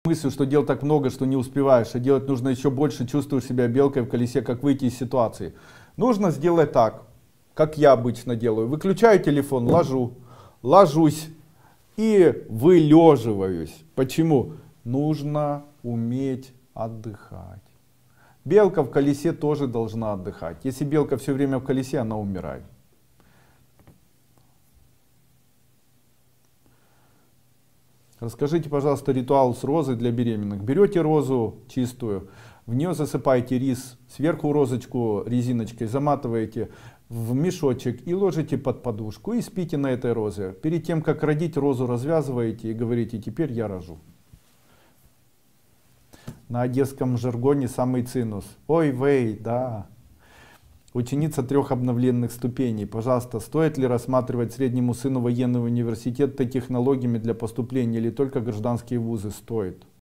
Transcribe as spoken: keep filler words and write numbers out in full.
мыслью, что дел так много, что не успеваешь, а делать нужно еще больше, чувствуешь себя белкой в колесе, как выйти из ситуации. Нужно сделать так, как я обычно делаю. Выключаю телефон, ложу, ложусь и вылеживаюсь. Почему? Нужно уметь отдыхать. Белка в колесе тоже должна отдыхать. Если белка все время в колесе, она умирает. Расскажите, пожалуйста, ритуал с розой для беременных. Берете розу чистую, в нее засыпаете рис, сверху розочку резиночкой заматываете в мешочек и ложите под подушку и спите на этой розе. Перед тем, как родить, розу развязываете и говорите: теперь я рожу. На одесском жаргоне самый цинус. Ой, вей, да. Ученица трех обновленных ступеней. Пожалуйста, стоит ли рассматривать среднему сыну военный университет технологиями для поступления или только гражданские вузы? Стоит.